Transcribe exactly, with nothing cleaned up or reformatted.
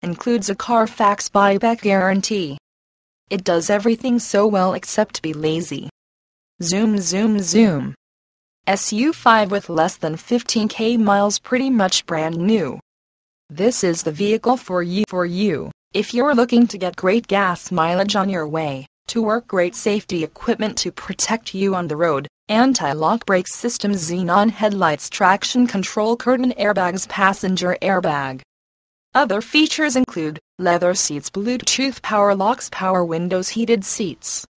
Includes a Carfax buyback guarantee. It does everything so well except be lazy. Zoom zoom zoom. S U five with less than fifteen thousand miles, pretty much brand new. This is the vehicle for you for you. If you're looking to get great gas mileage on your way to work, great safety equipment to protect you on the road, anti-lock brake system, xenon headlights, traction control, curtain airbags, passenger airbag. Other features include leather seats, Bluetooth power locks, power windows, heated seats,